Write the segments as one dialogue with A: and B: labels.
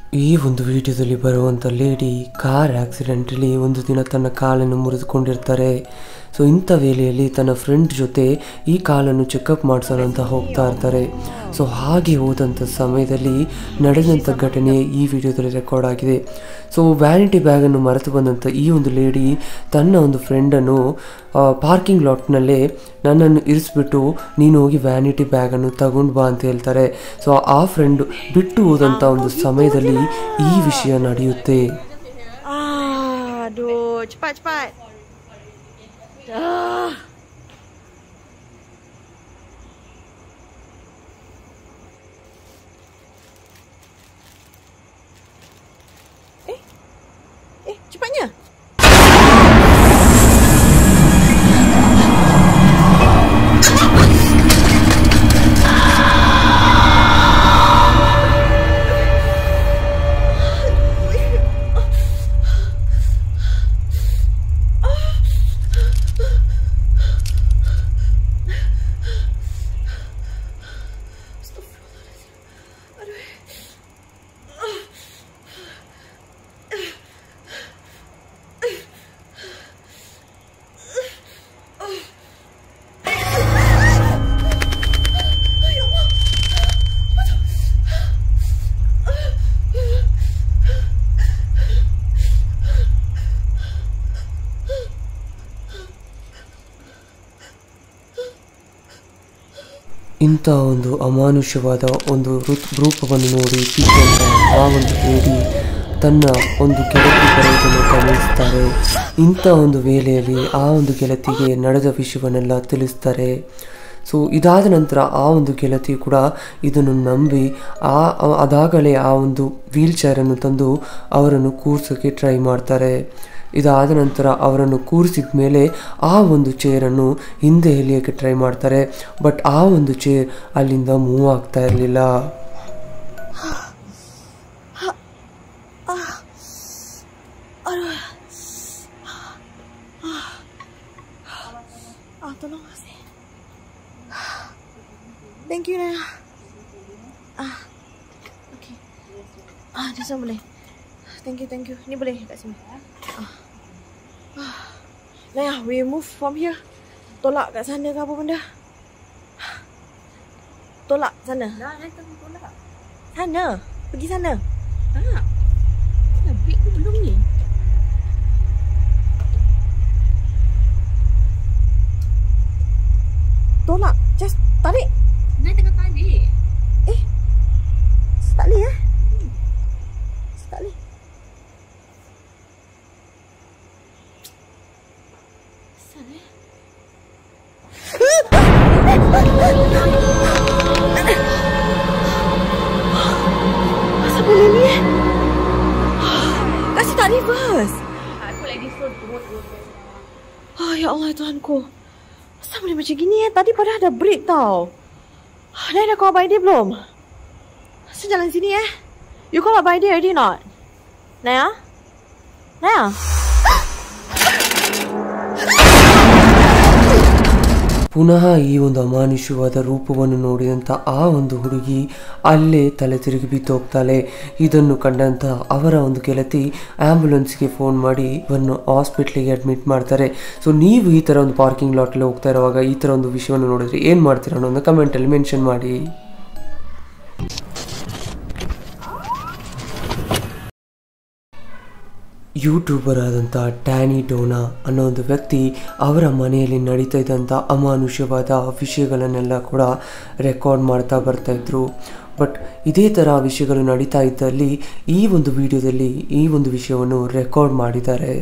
A: ಈ ಒಂದು ವಿಡಿಯೋದಲ್ಲಿ ಬರುವಂಥ ಲೇಡಿ ಕಾರ್ ಆಕ್ಸಿಡೆಂಟಲ್ಲಿ ಒಂದು ದಿನ ತನ್ನ ಕಾಲನ್ನು ಮುರಿದುಕೊಂಡಿರ್ತಾರೆ. ಸೊ ಇಂಥ ವೇಳೆಯಲ್ಲಿ ತನ್ನ ಫ್ರೆಂಡ್ ಜೊತೆ ಈ ಕಾಲನ್ನು ಚೆಕಪ್ ಮಾಡಿಸೋಣ ಅಂತ ಹೋಗ್ತಾ ಇರ್ತಾರೆ. ಸೊ ಹಾಗೆ ಹೋದಂಥ ಸಮಯದಲ್ಲಿ ನಡೆದಂಥ ಘಟನೆ ಈ ವಿಡಿಯೋದಲ್ಲಿ ರೆಕಾರ್ಡ್ ಆಗಿದೆ. ಸೊ ವ್ಯಾನಿಟಿ ಬ್ಯಾಗನ್ನು ಮರೆತು ಬಂದಂಥ ಈ ಒಂದು ಲೇಡಿ ತನ್ನ ಒಂದು ಫ್ರೆಂಡನ್ನು ಪಾರ್ಕಿಂಗ್ ಲಾಟ್ನಲ್ಲೇ ನನ್ನನ್ನು ಇರಿಸ್ಬಿಟ್ಟು ನೀನು ಹೋಗಿ ವ್ಯಾನಿಟಿ ಬ್ಯಾಗನ್ನು ತಗೊಂಡು ಬಾ ಅಂತ ಹೇಳ್ತಾರೆ. ಸೊ ಆ ಫ್ರೆಂಡ್ ಬಿಟ್ಟು ಹೋದಂಥ ಒಂದು ಸಮಯದಲ್ಲಿ ಈ ವಿಷಯ ನಡೆಯುತ್ತೆ.
B: Cepatnya.
A: ಇಂಥ ಒಂದು ಅಮಾನುಷ್ಯವಾದ ಒಂದು ರೂಪವನ್ನು ನೋಡಿ ಆ ಒಂದು ಲೇಡಿ ತನ್ನ ಒಂದು ಗೆಳತಿ ಬರೋದನ್ನು ಗಮನಿಸ್ತಾರೆ. ಇಂಥ ಒಂದು ವೇಳೆಯಲ್ಲಿ ಆ ಒಂದು ಗೆಳತಿಗೆ ನಡೆದ ವಿಷಯವನ್ನೆಲ್ಲ ತಿಳಿಸ್ತಾರೆ. ಸೊ ಇದಾದ ನಂತರ ಆ ಒಂದು ಗೆಳತಿ ಕೂಡ ಇದನ್ನು ನಂಬಿ ಅದಾಗಲೇ ಆ ಒಂದು ವೀಲ್ ಚೇರನ್ನು ತಂದು ಅವರನ್ನು ಕೂರ್ಸೋಕ್ಕೆ ಟ್ರೈ ಮಾಡ್ತಾರೆ. ಇದಾದ ನಂತರ ಅವರನ್ನು ಕೂರಿಸಿದ ಮೇಲೆ ಆ ಒಂದು ಚೇರನ್ನು ಹಿಂದೆ ಎಳೆಯೋಕ್ಕೆ ಟ್ರೈ ಮಾಡ್ತಾರೆ. ಬಟ್ ಆ ಒಂದು ಚೇರ್ ಅಲ್ಲಿಂದ ಮೂವ್ ಆಗ್ತಾ ಇರಲಿಲ್ಲ.
B: Thank you, Naya. Okay. Dah sama boleh. Thank you. Ni boleh kat sini. Naya, we move from here. Tolak kat sana ke apa benda? Tolak sana.
C: Dah tolak.
B: Sana. Pergi sana.
C: Tak. Dah break ke belum ni?
B: Tolak. Just tarik.
C: Naya tengah tarik.
B: Tak boleh tak boleh.
C: Asal
B: Asal boleh ni Kasih tak reverse.
C: aku like this road.
B: Ya Allah Tuhanku. Asal boleh macam gini Tadi padahal ada break tau. Dah dah call Abang Adi belum? Asal jalan sini You call Abang Adi already not? Naya?
A: ಪುನಃ ಈ ಒಂದು ಅಮಾನುಷ್ಯವಾದ ರೂಪವನ್ನು ನೋಡಿದಂಥ ಆ ಒಂದು ಹುಡುಗಿ ಅಲ್ಲೇ ತಲೆ ತಿರುಗಿ ಬಿದ್ದೋಗ್ತಾಳೆ. ಇದನ್ನು ಕಂಡಂಥ ಅವರ ಒಂದು ಗೆಳತಿ ಆ್ಯಂಬುಲೆನ್ಸ್ಗೆ ಫೋನ್ ಮಾಡಿ ಇವನ್ನು ಹಾಸ್ಪಿಟ್ಲಿಗೆ ಅಡ್ಮಿಟ್ ಮಾಡ್ತಾರೆ. ಸೊ ನೀವು ಈ ಥರ ಒಂದು ಪಾರ್ಕಿಂಗ್ ಲಾಟಲ್ಲಿ ಹೋಗ್ತಾ ಇರುವಾಗ ಈ ಥರ ಒಂದು ವಿಷಯವನ್ನು ನೋಡಿದ್ರೆ ಏನು ಮಾಡ್ತೀರ ಅನ್ನೋದನ್ನ ಕಮೆಂಟಲ್ಲಿ ಮೆನ್ಷನ್ ಮಾಡಿ. ಯೂಟ್ಯೂಬರ್ ಆದಂಥ ಟ್ಯಾನಿ ಡೋನಾ ಅನ್ನೋ ಒಂದು ವ್ಯಕ್ತಿ ಅವರ ಮನೆಯಲ್ಲಿ ನಡೀತಾ ಇದ್ದಂಥ ಅಮಾನುಷ್ಯವಾದ ವಿಷಯಗಳನ್ನೆಲ್ಲ ಕೂಡ ರೆಕಾರ್ಡ್ ಮಾಡ್ತಾ ಬರ್ತಾಯಿದ್ರು. ಬಟ್ ಇದೇ ಥರ ವಿಷಯಗಳು ನಡೀತಾ ಇದ್ದಲ್ಲಿ ಈ ಒಂದು ವಿಡಿಯೋದಲ್ಲಿ ಈ ಒಂದು ವಿಷಯವನ್ನು ರೆಕಾರ್ಡ್ ಮಾಡಿದ್ದಾರೆ.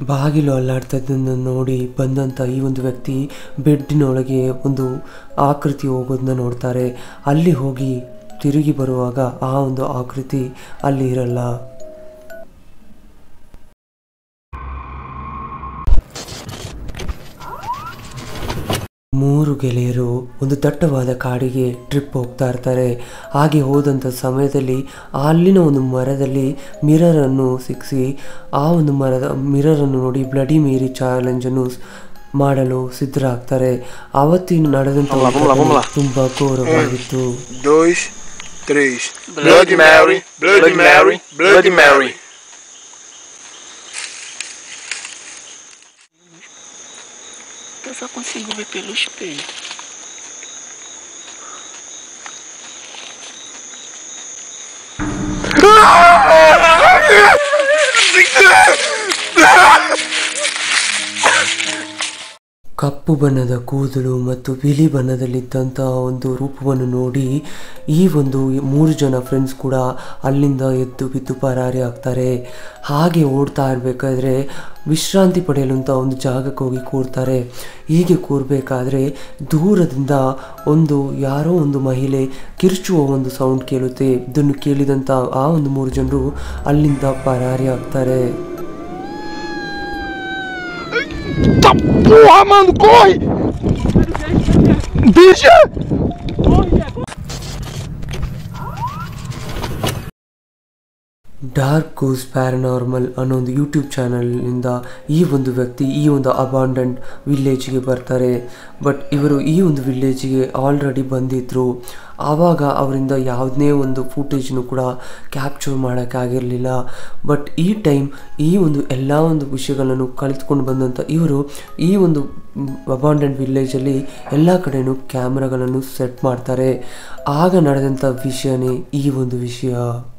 A: ಬಾಗಿಲು ಅಲ್ಲಾಡ್ತದನ್ನು ನೋಡಿ ಬಂದಂಥ ಈ ಒಂದು ವ್ಯಕ್ತಿ ಬೆಡ್ಡಿನೊಳಗೆ ಒಂದು ಆಕೃತಿ ಹೋಗೋದನ್ನ ನೋಡ್ತಾರೆ. ಅಲ್ಲಿ ಹೋಗಿ ತಿರುಗಿ ಬರುವಾಗ ಆ ಒಂದು ಆಕೃತಿ ಅಲ್ಲಿ ಇರಲ್ಲ. ಮೂರು ಗೆಳೆಯರು ಒಂದು ದಟ್ಟವಾದ ಕಾಡಿಗೆ ಟ್ರಿಪ್ ಹೋಗ್ತಾ ಇರ್ತಾರೆ. ಹಾಗೆ ಹೋದಂಥ ಸಮಯದಲ್ಲಿ ಅಲ್ಲಿನ ಒಂದು ಮರದಲ್ಲಿ ಮಿರರನ್ನು ಸಿಕ್ಕಿಸಿ ಆ ಒಂದು ಮಿರರನ್ನು ನೋಡಿ ಬ್ಲಡಿ ಮೇರಿ ಚಾಲೆಂಜನ್ನು ಮಾಡಲು ಸಿದ್ಧರಾಗ್ತಾರೆ. ಅವತ್ತಿನ ನಡೆದಂಥ ತುಂಬಾ ಘೋರವಾಗಿತ್ತು.
D: Bloody Mary, Bloody Mary, Bloody Mary. Eu só consigo ver pelo espelho.
A: ಕಪ್ಪು ಬಣ್ಣದ ಕೂದಲು ಮತ್ತು ಬಿಳಿ ಬಣ್ಣದಲ್ಲಿದ್ದಂತಹ ಒಂದು ರೂಪವನ್ನು ನೋಡಿ ಈ ಒಂದು 3 ಜನ ಫ್ರೆಂಡ್ಸ್ ಕೂಡ ಅಲ್ಲಿಂದ ಎದ್ದು ಬಿದ್ದು ಪರಾರಿ ಆಗ್ತಾರೆ. ಹಾಗೆ ಓಡ್ತಾ ಇರಬೇಕಾದ್ರೆ ವಿಶ್ರಾಂತಿ ಪಡೆಯಲು ಅಂತ ಒಂದು ಜಾಗಕ್ಕೆ ಹೋಗಿ ಕೂರ್ತಾರೆ. ಹೀಗೆ ಕೂರಬೇಕಾದ್ರೆ ದೂರದಿಂದ ಯಾರೋ ಒಂದು ಮಹಿಳೆ ಕಿರ್ಚುವ ಒಂದು ಸೌಂಡ್ ಕೇಳುತ್ತೆ. ಇದನ್ನು ಕೇಳಿದಂಥ ಆ ಒಂದು 3 ಜನರು ಅಲ್ಲಿಂದ ಪರಾರಿ ಆಗ್ತಾರೆ.
D: Tá porra, mano, corre! Bicha!
A: Dark Goose Paranormal ಅನ್ನೋ ಒಂದು ಯೂಟ್ಯೂಬ್ ಚಾನಲ್ನಿಂದ ಈ ಒಂದು ವ್ಯಕ್ತಿ ಈ ಒಂದು ಅಬಾಂಡನ್ಡ್ ವಿಲೇಜ್ಗೆ ಬರ್ತಾರೆ. ಬಟ್ ಇವರು ಈ ಒಂದು ವಿಲೇಜ್ಗೆ ಆಲ್ರೆಡಿ ಬಂದಿದ್ದರು. ಆವಾಗ ಅವರಿಂದ ಯಾವುದೇ ಒಂದು ಫುಟೇಜ್ನು ಕೂಡ ಕ್ಯಾಪ್ಚರ್ ಮಾಡೋಕ್ಕಾಗಿರಲಿಲ್ಲ. ಬಟ್ ಈ ಟೈಮ್ ಈ ಒಂದು ಎಲ್ಲ ಒಂದು ವಿಷಯಗಳನ್ನು ಕಲಿತ್ಕೊಂಡು ಬಂದಂಥ ಇವರು ಈ ಒಂದು ಅಬಾಂಡನ್ಡ್ ವಿಲೇಜಲ್ಲಿ ಎಲ್ಲ ಕಡೆಯೂ ಕ್ಯಾಮ್ರಾಗಳನ್ನು ಸೆಟ್ ಮಾಡ್ತಾರೆ. ಆಗ ನಡೆದಂಥ ವಿಷಯನೇ ಈ ಒಂದು ವಿಷಯ.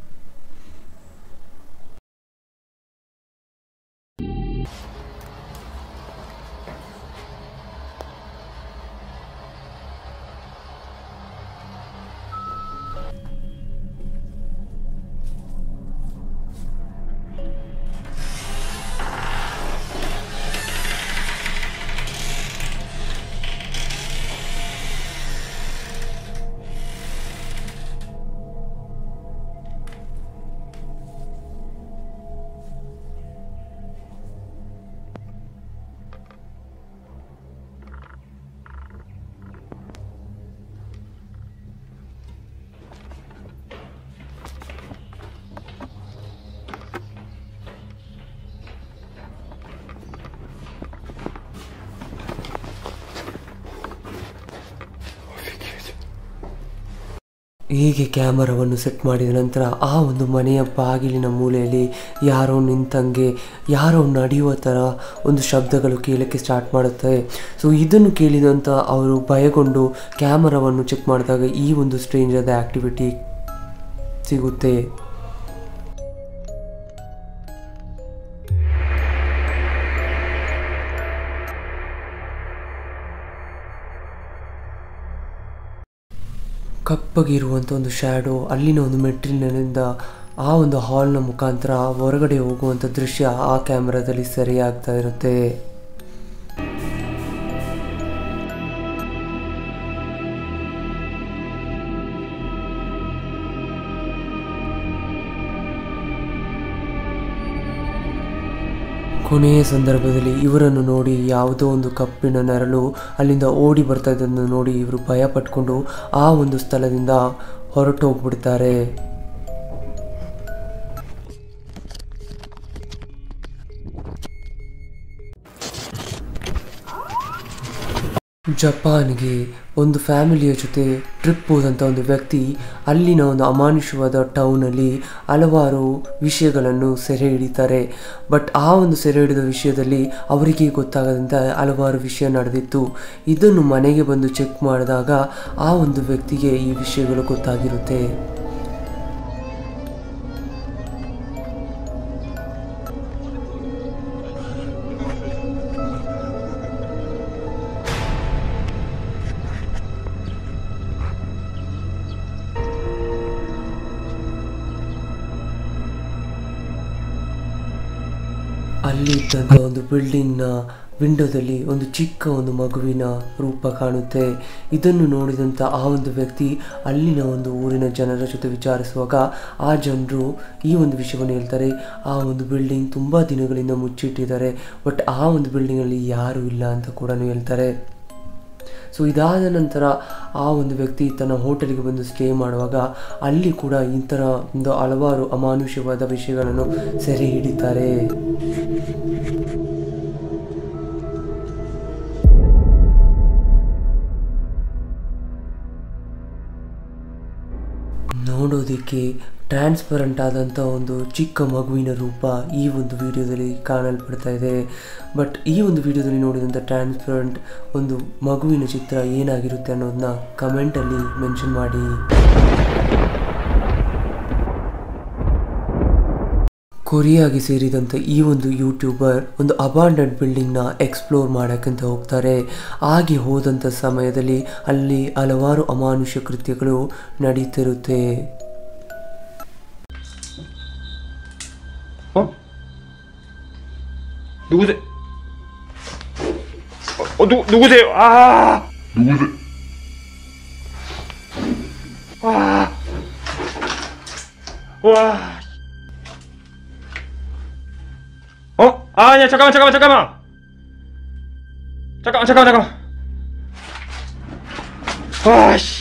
A: ಹೀಗೆ ಕ್ಯಾಮರಾವನ್ನು ಸೆಟ್ ಮಾಡಿದ ನಂತರ ಆ ಒಂದು ಮನೆಯ ಬಾಗಿಲಿನ ಮೂಲೆಯಲ್ಲಿ ಯಾರೋ ನಿಂತಂಗೆ ಯಾರೋ ನಡೆಯುವ ಥರ ಒಂದು ಶಬ್ದಗಳು ಕೇಳೋಕ್ಕೆ ಸ್ಟಾರ್ಟ್ ಮಾಡುತ್ತವೆ. ಸೊ ಇದನ್ನು ಕೇಳಿದಂಥ ಅವರು ಭಯಗೊಂಡು ಕ್ಯಾಮರಾವನ್ನು ಚೆಕ್ ಮಾಡಿದಾಗ ಈ ಒಂದು ಸ್ಟ್ರೇಂಜ್ ಆದ ಆ್ಯಕ್ಟಿವಿಟಿ ಸಿಗುತ್ತೆ. ಕಪ್ಪಗಿರುವಂಥ ಒಂದು ಶ್ಯಾಡೋ ಅಲ್ಲಿನ ಒಂದು ಮೆಟ್ರಿಲಿನಿಂದ ಆ ಒಂದು ಹಾಲ್ನ ಮುಖಾಂತರ ಹೊರಗಡೆ ಹೋಗುವಂಥ ದೃಶ್ಯ ಆ ಕ್ಯಾಮ್ರಾದಲ್ಲಿ ಸರಿಯಾಗ್ತಾ ಇರುತ್ತೆ. ಕೊನೆಯ ಸಂದರ್ಭದಲ್ಲಿ ಇವರನ್ನು ನೋಡಿ ಯಾವುದೋ ಒಂದು ಕಪ್ಪಿನ ನೆರಳು ಅಲ್ಲಿಂದ ಓಡಿ ಬರ್ತಾ ಇದ್ದನ್ನು ನೋಡಿ ಇವರು ಭಯ ಪಟ್ಕೊಂಡು ಆ ಒಂದು ಸ್ಥಳದಿಂದ ಹೊರಟು ಹೋಗ್ಬಿಡ್ತಾರೆ. ಜಪಾನ್ಗೆ ಒಂದು ಫ್ಯಾಮಿಲಿಯ ಜೊತೆ ಟ್ರಿಪ್ ಹೋದಂಥ ಒಂದು ವ್ಯಕ್ತಿ ಅಲ್ಲಿನ ಒಂದು ಅಮಾನುಷವಾದ ಟೌನಲ್ಲಿ ಹಲವಾರು ವಿಷಯಗಳನ್ನು ಸೆರೆ ಹಿಡಿತಾರೆ. ಬಟ್ ಆ ಒಂದು ಸೆರೆ ಹಿಡಿದ ವಿಷಯದಲ್ಲಿ ಅವರಿಗೆ ಗೊತ್ತಾಗದಂಥ ಹಲವಾರು ವಿಷಯ ನಡೆದಿತ್ತು. ಇದನ್ನು ಮನೆಗೆ ಬಂದು ಚೆಕ್ ಮಾಡಿದಾಗ ಆ ಒಂದು ವ್ಯಕ್ತಿಗೆ ಈ ವಿಷಯಗಳು ಗೊತ್ತಾಗಿರುತ್ತೆ. ಅಲ್ಲಿದ್ದಂಥ ಒಂದು ಬಿಲ್ಡಿಂಗ್ನ ವಿಂಡೋದಲ್ಲಿ ಒಂದು ಚಿಕ್ಕ ಒಂದು ಮಗುವಿನ ರೂಪ ಕಾಣುತ್ತೆ. ಇದನ್ನು ನೋಡಿದಂಥ ಆ ಒಂದು ವ್ಯಕ್ತಿ ಅಲ್ಲಿನ ಒಂದು ಊರಿನ ಜನರ ಜೊತೆ ವಿಚಾರಿಸುವಾಗ ಆ ಜನರು ಈ ಒಂದು ವಿಷಯವನ್ನು ಹೇಳ್ತಾರೆ. ಆ ಒಂದು ಬಿಲ್ಡಿಂಗ್ ತುಂಬ ದಿನಗಳಿಂದ ಮುಚ್ಚಿಟ್ಟಿದ್ದಾರೆ, ಬಟ್ ಆ ಒಂದು ಬಿಲ್ಡಿಂಗಲ್ಲಿ ಯಾರೂ ಇಲ್ಲ ಅಂತ ಕೂಡ ಹೇಳ್ತಾರೆ. ಸೊ ಇದಾದ ನಂತರ ಆ ಒಂದು ವ್ಯಕ್ತಿ ತನ್ನ ಹೋಟೆಲ್ಗೆ ಬಂದು ಸ್ಟೇ ಮಾಡುವಾಗ ಅಲ್ಲಿ ಕೂಡ ಈ ಥರ ಒಂದು ಹಲವಾರು ಅಮಾನುಷ್ಯವಾದ ವಿಷಯಗಳನ್ನು ಸೆರೆ ಹಿಡಿತಾರೆ. ನೋಡೋದಕ್ಕೆ ಟ್ರಾನ್ಸ್ಪರೆಂಟ್ ಆದಂಥ ಒಂದು ಚಿಕ್ಕ ಮಗುವಿನ ರೂಪ ಈ ಒಂದು ವಿಡಿಯೋದಲ್ಲಿ ಕಾಣಲ್ಪಡ್ತಾ ಇದೆ. ಬಟ್ ಈ ಒಂದು ವಿಡಿಯೋದಲ್ಲಿ ನೋಡಿದಂಥ ಟ್ರಾನ್ಸ್ಪರೆಂಟ್ ಒಂದು ಮಗುವಿನ ಚಿತ್ರ ಏನಾಗಿರುತ್ತೆ ಅನ್ನೋದನ್ನ ಕಮೆಂಟಲ್ಲಿ ಮೆನ್ಷನ್ ಮಾಡಿ. ಕೊರಿಯಾಗೆ ಸೇರಿದಂಥ ಈ ಒಂದು ಯೂಟ್ಯೂಬರ್ ಒಂದು ಅಬಾಂಡನ್ಡ್ ಬಿಲ್ಡಿಂಗ್ನ ಎಕ್ಸ್ಪ್ಲೋರ್ ಮಾಡೋಕ್ಕಂತ ಹೋಗ್ತಾರೆ. ಹಾಗೆ ಹೋದಂಥ ಸಮಯದಲ್ಲಿ ಅಲ್ಲಿ ಹಲವಾರು ಅಮಾನುಷ್ಯ ಕೃತ್ಯಗಳು ನಡೀತಿರುತ್ತೆ.
E: 누구세요? 누구세요? 누구세요? 와. 아니야, 잠깐만. 와, 씨.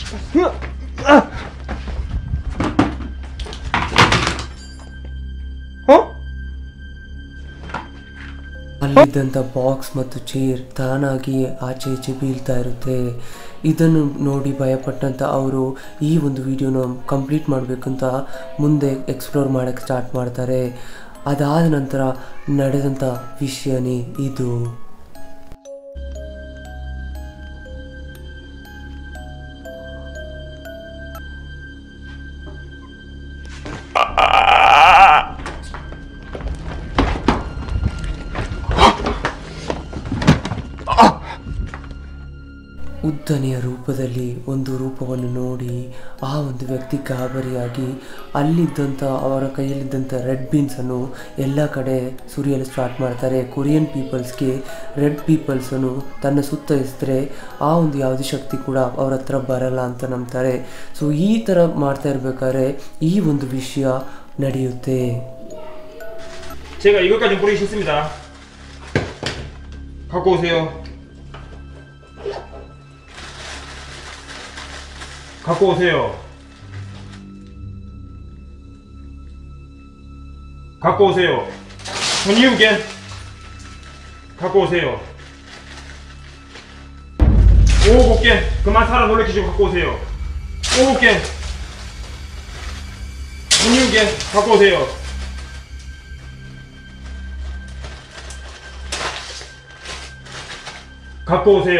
A: ಅಲ್ಲಿದ್ದಂಥ ಬಾಕ್ಸ್ ಮತ್ತು ಚೇರ್ ತಾನಾಗಿ ಆಚೆ ಈಚೆ ಬೀಳ್ತಾ ಇರುತ್ತೆ. ಇದನ್ನು ನೋಡಿ ಭಯಪಟ್ಟಂಥ ಅವರು ಈ ಒಂದು ವಿಡಿಯೋನ ಕಂಪ್ಲೀಟ್ ಮಾಡಬೇಕಂತ ಮುಂದೆ ಎಕ್ಸ್ಪ್ಲೋರ್ ಮಾಡೋಕ್ಕೆ ಸ್ಟಾರ್ಟ್ ಮಾಡ್ತಾರೆ. ಅದಾದ ನಂತರ ನಡೆದಂಥ ವಿಷಯನೇ ಇದು. ಉದ್ದನೆಯ ರೂಪದಲ್ಲಿ ಒಂದು ರೂಪವನ್ನು ನೋಡಿ ಆ ಒಂದು ವ್ಯಕ್ತಿ ಗಾಬರಿಯಾಗಿ ಅಲ್ಲಿದ್ದಂಥ ಅವರ ಕೈಯಲ್ಲಿದ್ದಂಥ ರೆಡ್ ಬೀನ್ಸನ್ನು ಎಲ್ಲ ಕಡೆ ಸುರಿಯಲು ಸ್ಟಾರ್ಟ್ ಮಾಡ್ತಾರೆ. ಕೊರಿಯನ್ ಪೀಪಲ್ಸ್ಗೆ ರೆಡ್ ಪೀಪಲ್ಸನ್ನು ತನ್ನ ಸುತ್ತ ಎಸೆದ್ರೆ ಆ ಒಂದು ಯಾವುದೇ ಶಕ್ತಿ ಕೂಡ ಅವ್ರ ಹತ್ರ ಬರಲ್ಲ ಅಂತ ನಂಬ್ತಾರೆ. ಸೊ ಈ ಥರ ಮಾಡ್ತಾ ಇರಬೇಕಾದ್ರೆ ಈ ಒಂದು ವಿಷಯ ನಡೆಯುತ್ತೆ.
E: 제가 이것까지 뿌리기 싫습니다. 갖고 오세요. 갖고 오세요. 손이우겐 갖고 오세요. 5개 그만 사람 놀래키시고 갖고 오세요. 5개 손이우겐 갖고 오세요. 갖고 오세요.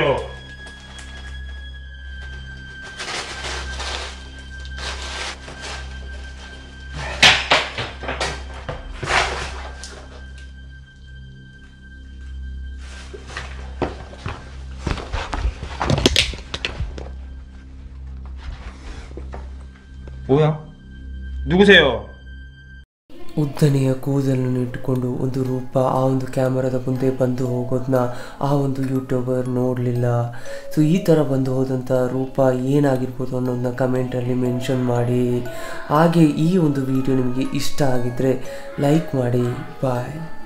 E: 뭐야? 누구세요?
A: ಉದ್ದನೆಯ ಕೂದಲನ್ನು ಇಟ್ಟುಕೊಂಡು ಒಂದು ರೂಪ ಆ ಒಂದು ಕ್ಯಾಮರಾದ ಮುಂದೆ ಬಂದು ಹೋಗೋದನ್ನ ಆ ಒಂದು ಯೂಟ್ಯೂಬರ್ ನೋಡಲಿಲ್ಲ. ಸೊ ಈ ಥರ ಬಂದು ಹೋದಂಥ ರೂಪ ಏನಾಗಿರ್ಬೋದು ಅನ್ನೋದನ್ನ ಕಮೆಂಟಲ್ಲಿ ಮೆನ್ಷನ್ ಮಾಡಿ. ಹಾಗೆ ಈ ಒಂದು ವಿಡಿಯೋ ನಿಮಗೆ ಇಷ್ಟ ಆಗಿದ್ದರೆ ಲೈಕ್ ಮಾಡಿ. ಬಾಯ್.